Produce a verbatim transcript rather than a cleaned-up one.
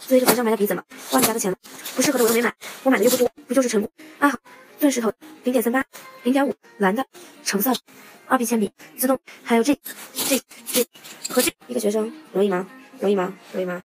作为一个学生买的笔怎么？花你家的钱了，不适合的我都没买，我买的又不多，不就是成果？啊好，钻石头零点三八，零点五，蓝的，橙色，二 B 铅笔，自动，还有这这这和这，一个学生容易吗？容易吗？容易吗？